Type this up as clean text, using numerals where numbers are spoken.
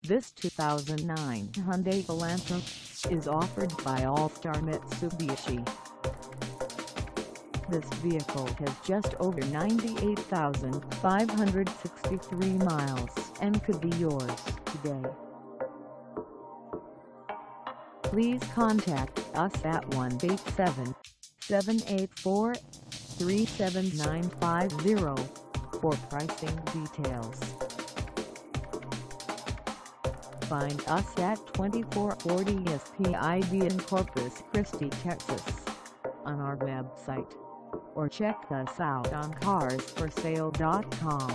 This 2009 Hyundai Elantra is offered by All Star Mitsubishi. This vehicle has just over 98,563 miles and could be yours today. Please contact us at 1-877-884-37950 for pricing details. Find us at 2440 SPID in Corpus Christi, Texas, on our website, or check us out on carsforsale.com.